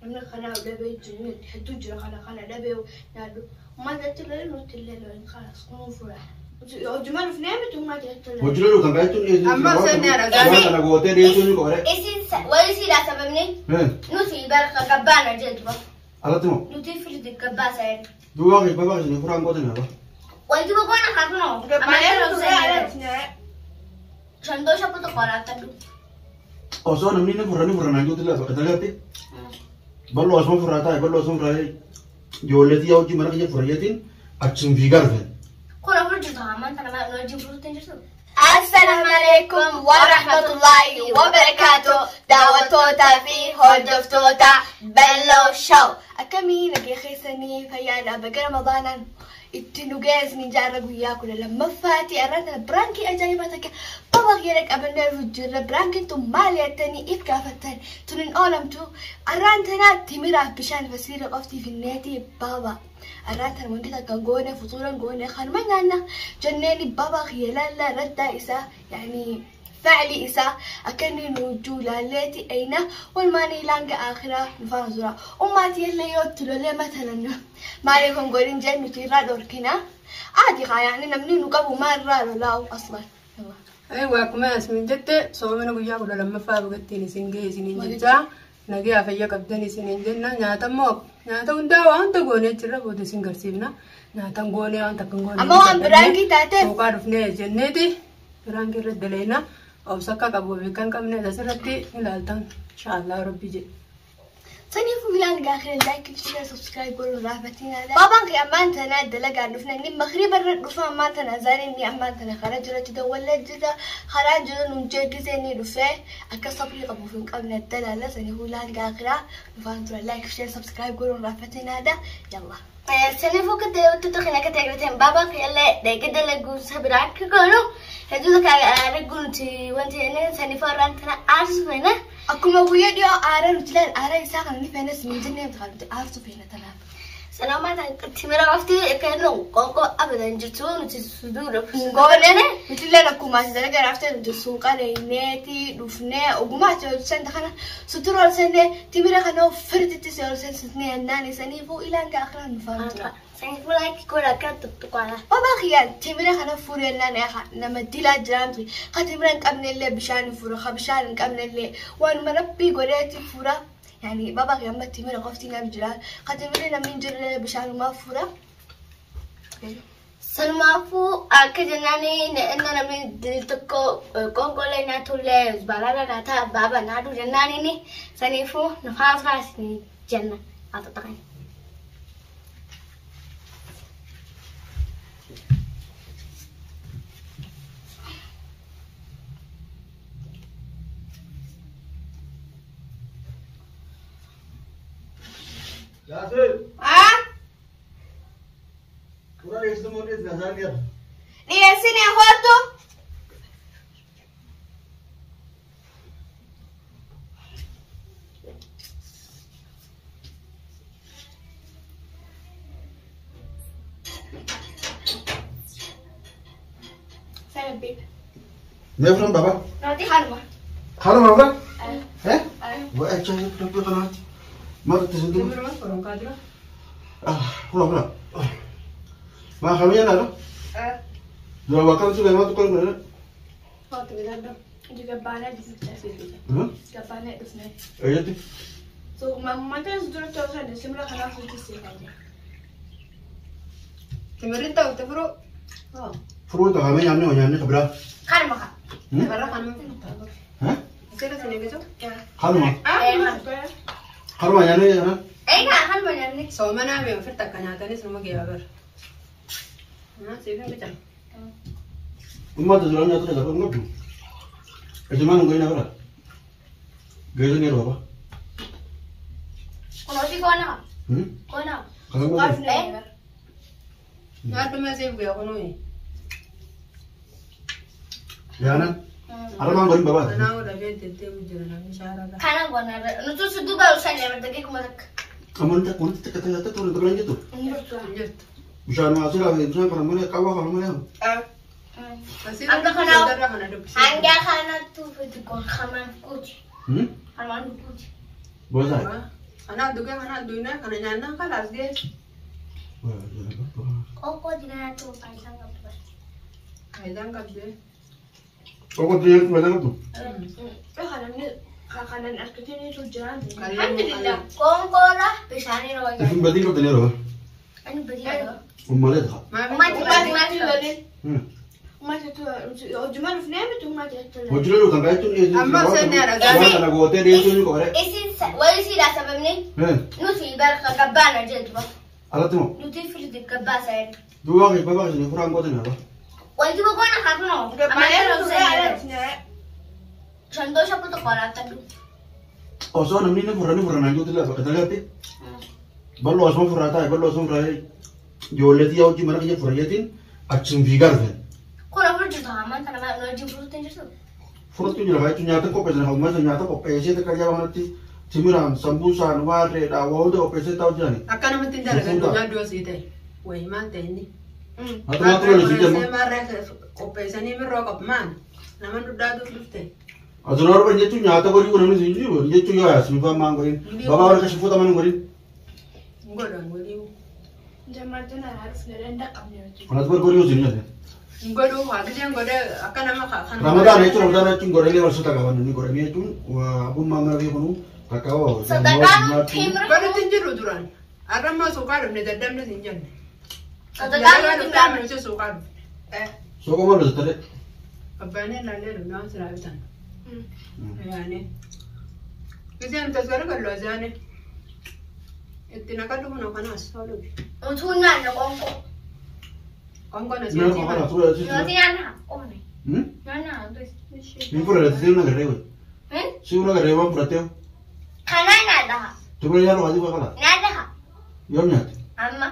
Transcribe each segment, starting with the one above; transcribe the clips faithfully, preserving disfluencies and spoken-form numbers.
أنا خلا ولا بيت جنود حدو جرا خلا خلا لا بيو نادو ما تتلل نتلل خلاص قوم فرح جمال في نعمة وما تتلل وجلو كم بيتون أما سنة أنا أنا قوتي ريتوني كورة إيش ويسي لا سببني نوتي بركة كبانة جدوا على تمام نوتي في الكباسة يعني دواقي بابا شنو فران قوتي نبا ويجي بقولنا خافنا كبانة سنة شندوش أبو تقارا تدو أصلا نمني نفرني فرنا جوتي لا بكتلاتي بلو أسمع فراتا بلو أسمع فراي جولتي أو جمرك جي فرياتين أتشم في غرفة كنا فرجة همان تنا ما نجيب فروتين جسوا السلام عليكم ورحمة الله وبركاته دعوة توتا في هولدف توتا بلو شو أكمي لقي خيسني فيانا بقى رمضانا التنوجاز من جارة وياكل لما فاتي أردنا برانكي أجايباتك بابا غيرك أبنى الرجل برانكي انتم مالي التاني إفكا فتان تنين أولمتو أرانتنا تمرا بشان فسيرة قفتي في الناتي بابا أرانتنا وانكتا كان قونا فطورا قونا خانمانا جناني بابا غيالا ردا إسا يعني فعلي إسا أكني نوجولا لاتي أين والماني لانجا آخرة نفرزورا وماتي اللي يوتلو لي مثلا ما عليكم قولين جاي نتيرا دوركنا عادي خا يعني نمني نقابو مرة لاو أصلا أيوة كمان اسمين جت صومنا وياك ولا لما فابقتني سنجي سنين جتا نجي أفيا كبدني سنين جنا ناتا موك ناتا وندا أنت قوني ترى بود سنجر سيبنا ناتا قوني أنت كنقوني أما وان برانكي تاتي وقارف نية جنتي برانكي رد لينا أو سكا كابو بكان كمنا دسرتي نلالتان إن شاء الله ربي جي سنيفو بلان آخر لايك كيف سبسكرايب قولوا رافتين هذا بابا كي أمان تنا دلقا نفنا نيم مخرب الرفا أمان تنا زاري ني أمان تنا خراج ولا تدولت جدا خراج ولا نجد زيني رفاه أكسبلي قبو فين قبل الدلالة سنيفو بلان آخر نفهم ترى لايك كيف سبسكرايب قولوا رافتين هذا يلا سنيفو كده وتدخلنا كتاجرتين بابا كيلا ده كده لجو سبراك كانوا هدول كأرجون تي وانتي أنا سنيفو رانتنا عارف فينا أكون أبويا ديو آرا رجلان آرا يساق أنا فينس من جنة بتخرج عارف فينا تمام سلام عليكم تمرة عفتي كانوا قاقو أبدا جتون وتسودور قولنا مثل لنا كوما تدرج عرفت السوق على ناتي رفنا وجماعة السنة خنا سترة السنة تمرة خنا فرد التسعة السنة سنة الناني سنيفو إلى أن آخر نفهم سنيفو لايك كورا كات تقوانا بابا خيال تمرة خنا فوري الناني خا لما ديلا جرامتي خا تمرة كمن اللي بشان فورا خا بشان كمن اللي وأنا مربي قريتي فورا يعني بابا غير تمرة قفتي نام جلال خا تمرة لما نجر بشان ما فورا سلمافو أكجناني نأنا من دلتكو كونغو لنا تولي زبالة كاتا بابا نادو جناني ني سنيفو نفاس فاسني جنة أتطقني ياسر آه ورا يسمون إذا زال كده نيسيني أخواتو سلام بيب ما يفهم بابا نادي حرمة خلاص بابا أه ها أه وأنت تبي قناة ما تتصدق تمرة ما فرن قادرة آه خلاص خلاص ما خمينا لا أه لو وكان سوى ما تقول ولا فاطمة ده دي جبانة دي فتاة ها جبانة اسمها أيتي سو ما ما تنزل توصل نسمع خلاص وتسيب تمرة أنت وتفرو آه فروت هامين يامني ويامني خبرة حرمة خا برا خانم في ها كده سنيجو خلما أه خلما يعني أنا أي كان حرمة يعني صومنا بيوم فرتك كنا تاني سنو مجيء أبر ها سيفين بيتنا ما تزورون يا ترى تقول نبض إجماع نقولنا ولا جايزين يا بابا كنا في كنا هم كنا خلما عارفنا ما ما سيف بيا كنوي يا أنا أنا ما نقول بابا أنا ولا بيت تنتهي وجرنا مش عارفة كنا كنا نتوسط دوبا وسنة بدك كمالك kamu nanti aku nanti kata kata turun turun gitu جت bisa masuk lah bisa kalau mana kawah kalau mana Anda kana Anda kana tu betul kon khaman kuci hmm khaman kuci boleh أنا أدوكي أنا أدوينا أنا نانا خلاص جيت Koko dengan tu pasang apa? هيدا قبل Kau dia tu macam tu. Eh kanan ni kanan arketin itu jalan. Alhamdulillah. Koko lah pesani lo Tapi aja. berarti kau tanya apa? Ani beri apa? Umar dah. ما Mati mati mati lagi. Hmm. Mati tu, jual ni apa tu mati tu? Wajib lu tangga itu ni. Amma seni ada Kalau nak gua teh dia tu ni kau ada. Isi wali si dah sebab ni. Eh, Nuti bar kaban aja tu. alat tu. Nuti fil di kaban saya. Dua kali bapa sini kurang kau tanya apa? Wali tu kau nak apa no? Kepala tu saya. Contoh siapa tu kau rata tu? Oh, so namni ni purani purana itu tu lah. Kata lihat ni. Balu asma purata, balu asma purata. Jualan dia uji mana kerja purayatin. Acung figar kan. Kau nak pergi tu aman, tanah mana lagi perlu tentu tu. Furut tu jelah. Itu nyata kau pesen. Hal macam nyata kau pesen tu kerja mana ti. Timuran, sambusan, ware, dawa tu kau pesen tahu je ni. أكان من تندر كدنيا دو سيته وين ما تني Atau nak tu lagi saya macam. marah opesani merokok man nama duda tu lufte Atau orang pun itu nyata kau juga namni sini juga. Dia tu ya, semua mang korin. Bapa orang kasih foto mana korin. ngodan ngodi Jamal tu nak harus ngerenda kami tu. Anak tu korin sini aja. ngodo wa gede ngode akan nama kan Ramadan itu Ramadan itu korin lepas sudah kawan ni korin itu. Wah, abu mama dia pun takau. Sedangkan timur ngodo tinjiru duran ada masuk kalau ni dadam ni tinjan sedangkan timur. tamu itu sukar eh So kau mana tu tadi? abane lalle na sirabitan yani kisan tasgara kallo azane itina kallo mun kana solo Untuk mana kongko? kongko na Ni kau mana tu ya? Nanti anak, oh ni, Hmm? anak tu. Ni pun ada sih nak kerja. Hmm? Sih nak kerja apa berarti? Kana nada, Tu pun yang wajib apa lah? nada. Yang ni. Amma,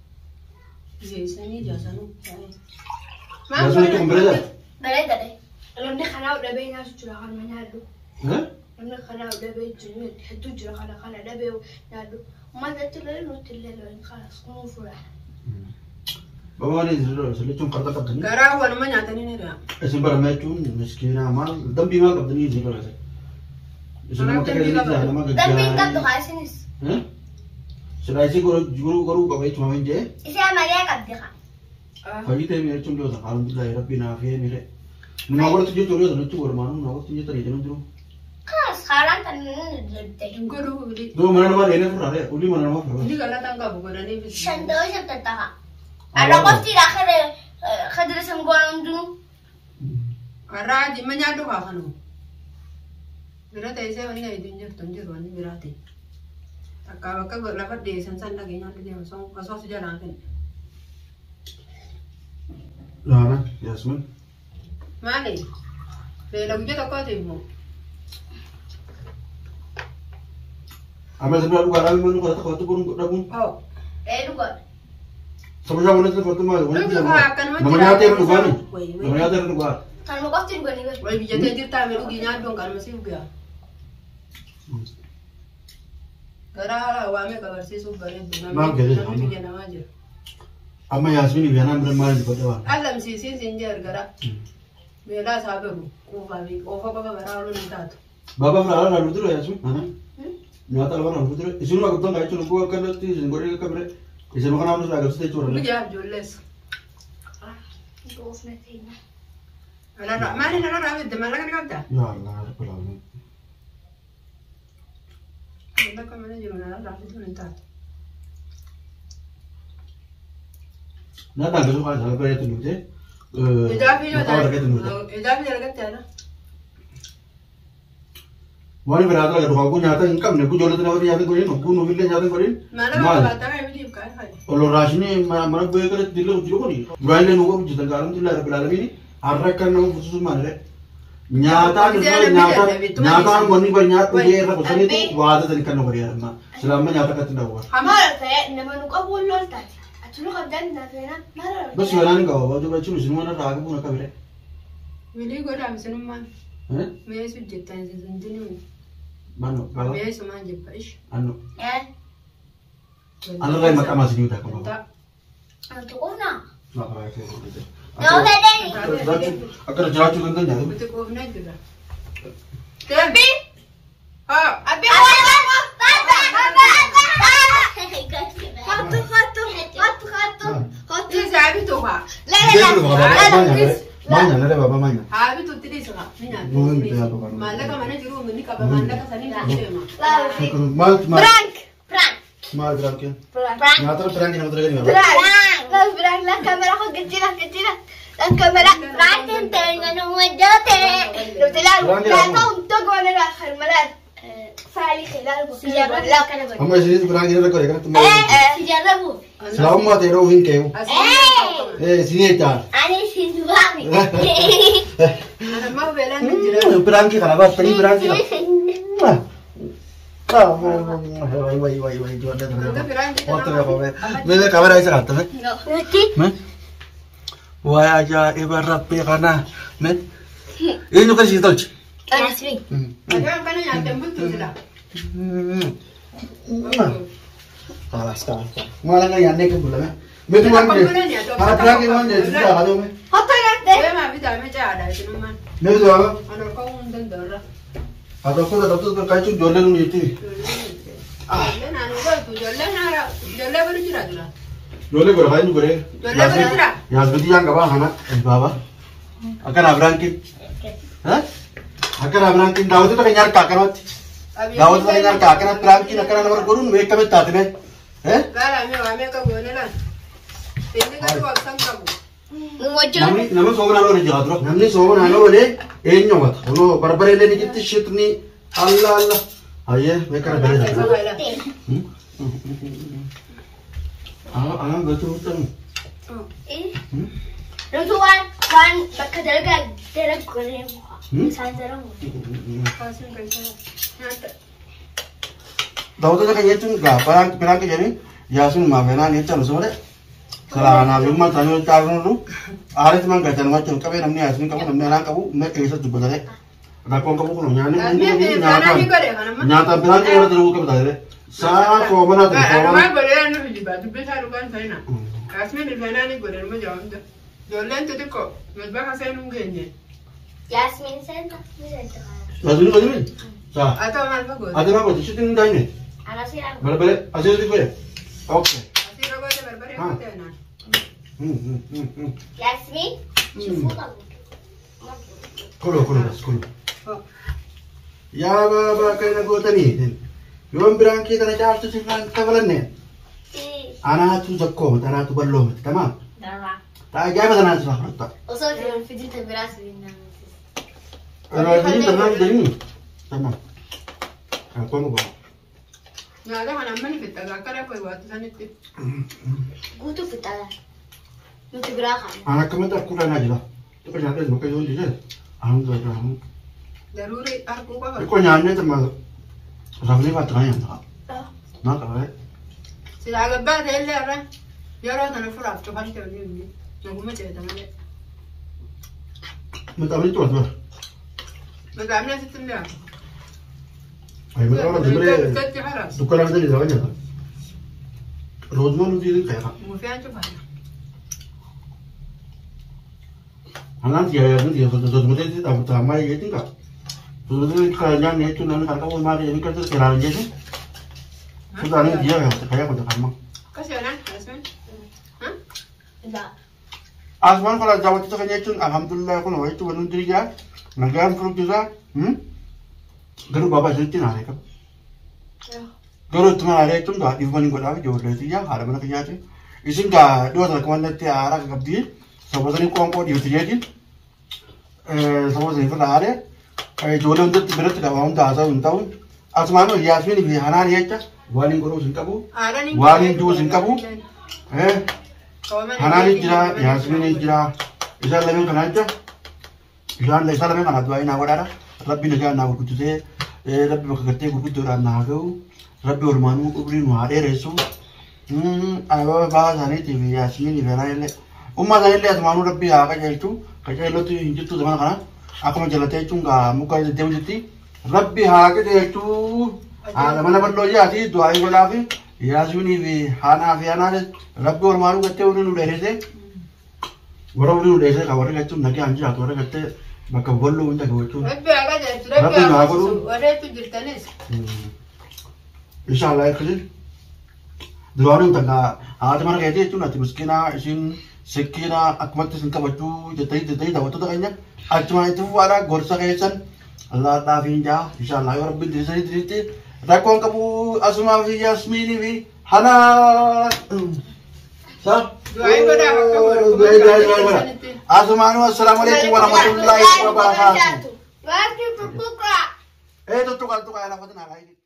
Jaisani jasanu Jasanu itu berapa? berada deh. Kalau ni kana udah bayar nasu curah kan mana tu. Hah? Kalau ni kana udah bayar jenis itu curah kana kana udah bayar nado. Masa tu lalu nutil lalu kana semua fura. Bapa ni sudah sudah cuma kata kata ni. gara wani manyata ni ne da Esin bar mai tun miskina mal dam bi mal kata ni zikar ada. Esin nama kerja ni dah nama kerja. Dan tingkat tu kasih nis. Hah? Sudah isi guru guru guru bapa itu cuma menje. Isi amalia kat dia. Pagi teh ni cuma dia alhamdulillah Rabbi nafiye ni le. Nama guru tujuh tujuh tu tu guru mana nama tujuh tadi jangan tu. Kan sekarang kan deh. ngodo uli Tu mana nama ini pun ada. Uli mana nama pun. uli kala tangga bu goda ni bis Shanto siapa tahu? Ada pasti dah kere kere senggolan tu. araji manyado ka kanu birata ise wani ga idin jer tonjer wani birati akawa ka go lafa de san san lagi nyando de so ka so sija lan kan Lana, Yasmin. mali le lagu jeta ko te mo Amal sebelah luar kami mana kata kata pun dah pun. oh Eh luar. Sama-sama mana tu kata mana? lu Mana ka kan mo namanya ada luar ni. wai Namanya ada luar. Kan mau kau tinggal ni. wai bi jete dir ta me lu gi nyando kan mo siu ga gara wa me ka versi su bare du na Ma gere, na amma. mi na majir Ama Yasmin ni biar nak bermain di kota. alam si si sinjer gara me la saberu ko ba bi o fa ba ba ra lu ni ta Bapa pernah lalu tu Yasmin, mana? Nyata lalu lalu tu. Isu nak betul tak? Isu nak buat kan tu, isu goreng kamera. Isu makan apa tu agak sedih curang. lu ja jolles Dos meter. ala ra mali na ra de mala kan kapta Ya Allah, apa lalu? da ka mena je na ra lu ni ta Nada, besok ada apa ya tu ni? Eh, ida fi yo apa ada tu ni? da ida fi ra kapta na Wani berada lagi dua aku nyata income ni, aku jual tu nak nyata kau ni, aku nubil nyata kau ni. mala ba ta ka bi ka ha Kalau rasini mana boleh kerja di luar juga ni. Dua ini nunggu juta garam tu lah, berada ni. Arrak kan nama khusus mana le? Nyata ni nyata nyata mani banyak tu dia nak khusus itu wajah tadi kan nama dia na. Selama nyata kan tidak buat. Hamar saya nama nuka bolol tadi. Atulo kadan na saya mara. Bas jalan kau, waktu baca nulis mana ragu pun nak kabel. wili go da misin man Eh? me su jetta ni sin jini Mano, kalau me su man je pa ish anu, Eh, anu lagi macam masih ni tak kau. ta untuk mana? Nak ragu itu. Kau ada ni. Agar jalan tu kan jadi. bute ko na jula tapi ha Abi Baba, baba, baba. ها لا لا لا Mana nada baba mana. Abi tu tiri suka. Mungkin kita apa kan? Malaka mana juru meni kaba malaka sani tema. Mal mal. Prank prank Mal prank ya. prank Nyata prank ini betul kan? prank لا prank لا كاميرا خد كتيرة كتيرة لا كاميرا prank انت انا ودوتي لو تلاقي لا توم تقول انا اخر مرات فعلي خلال بسيجرب لا كان Amma sini prank ini rekor ya kan? سيجربوا Selamat mati roh ini kau. Eh sini aja. أنا سيجربي Ana ma belan jira. Prank kita apa? Tadi prank kita. Ah, wai wai wai wai jual dah. Waktu apa? Mereka kamera aja kata, met. Met. Wah aja ibarat rapi karena, met. Ini juga sih tolch. أنا سري Ada kan yang tembus tu sudah. Kalas kalas. Malah nggak yang nekep bulan, met. Met tu mana? Ah prank ini mana? Sudah ada, met. حط هناك Saya mah bisa macam ada itu man. Met tu apa? Ana kau undan dora. Ada kau dah tu kau cakap jual dulu ni tu. Jalan anu kau tu jalan ara jalan baru jira jira. Jual kau hari ni kau deh. Jual baru jira. Ya seperti yang kau hana, bapa. Akan abang kin. Hah? Akan abang kin. Dawat tu tak nyar kakanat. Dawat tu tak nyar kakanat prank kin akan nama gurun mereka betul tak? Eh? Kalau ame ame kau guna lah. Ini kan tu akan kau. موجه Namni nama soman alo ni jaga terus. Namni soman alo ni eh nyobat. Ono barbare le ni kita shit ni Allah Allah. Aye, mereka ada bela. Ah, ah, betul betul. لو توان كان بكدرجة درج كلهم سانزرهم Dawat tu kan ye tu gak perang perang ke jadi. Yasun mafena ni cakap semua deh. Kalau anak rumah tanya cakap dulu. Ada tu mangga jangan macam kau namni yasun kau namni orang kau mereka kisah tu betul deh. Ada kau kau kau nyani nyani nyata. Nyata perang ke orang terus kau betul deh. Sah kau mana tu kau Ana mana. ma boleh anu di batu besar bukan saya. Kasih ni mana ni boleh mau jawab tu. Jalan tu tu kau. Mesti kasih nunggunya. ياسمين سنتا سنتا Yasun kau ni. Sah. Atau mal bagus. Ada apa tu shooting dah ni? أنا سيرا Balik balik. Asyik tu kau. Okay. Kasih rogo tu berbalik kau tu na. Hmm hmm hmm hmm. ياسمين شوفوا طبعا Kolo kolo bas kolo. Oh. Ya baba kaya na gota ni. Yung berang kita na charge tu sifan kawalan ni. إيه Anak tu zakko, anak tu ballo, tamam. درا Tak gaya ba na sa frata. وصلت الفيديو تبراس بينا Pero ini tamam din. Tamam. Ako mo ba? Nada mana mana kita gakara pun buat sana tu. قوتو في التلا نوتي براخا Anak kami tak kurang aja lah. Tu kan ada bukan yo je. Ang tu ada ang. Daruri aku kau. Ko nyanyi tamam. Ramli ba tanya na. Na ka ba? Sila agak bah hele orang. Yaro tanah furaf tu kan tu ni. Aku macam tu mana. Mata ni tu tu. Macam mana sih tu dia? Ay mata orang jemre. Kita harap. Dukaan ada di dalamnya. Rozman tu dia kaya. Mufian tu mana? Anak dia yang dia tu tu mesti dia tahu tahu mai gitu kan. Tu tu kerja ni tu nanti kalau kau mari ini kerja kerana je tu. Sudah ni dia yang kaya kau tak mahu. Kasih orang, Asman. Hah? لا Asman kalau jawab tu kan itu alhamdulillah kalau itu menun diri dia. Nagam kalau kita, hmm? Garu bapa jadi nak rekap. Garu tu mana ada itu dah ibu ni kau dah jawab lagi dia hari mana kerja tu. Isin dah dua tahun kawan nanti arah kap dia. Sebab ni kau angkut dia tu jadi. Eh, sebab ni kau dah ada. Eh, jualan tu berat dah orang dah asal untau. Asman tu Yasmin ni hana dia tu. Wani kau rusing kabu. Ada ni. Wani tu rusing kabu. Eh, Kau mana? hana ni jira, Yasmin ni jira. Isal lagi kan aja. Isal lagi isal lagi kan ada ini awak ada. Rabbi nak nak aku tu se. Eh, Rabbi berkata aku tu orang nak aku. Rabbi ormanu kubri nuade resu. Hmm, awak bahasa ni T V Yasmin ni benar ele. Umma dah ele asmanu Rabbi agak jadi tu. Kerja lo tu injil tu zaman kana. Aku macam letak cunga muka itu dewi jadi. Rabbi agak jadi tu. Ada mana perlu je ati doa ibu lagi. Yasmin ni hana fi hana le. Rabbi ormanu kata orang udah rese. Orang udah rese kawan kata tu nak anjir atau orang kata bakal bolu untuk kau tu. Rabbi agak jadi. Rabbi agak jadi. Ada tu jirtanis. Insyaallah kerja. Doa orang tengah. Ada mana kata tu nanti mungkin isin Sekira akmatti sin kabaju jetai jetai daawwattoota keenya achumaan itti fufaadha gorsa keessan Allah dhaafiin jaa inshallah yoo rabbiin dirisanii diriitti rakkoon qabu asumaa fi Yasmiinii fi Hanaa sa asumaanu assalaamu alaikum warahmatullahi wabarakatuh. Eh tuttuqaa tuttuqaa lafatin haa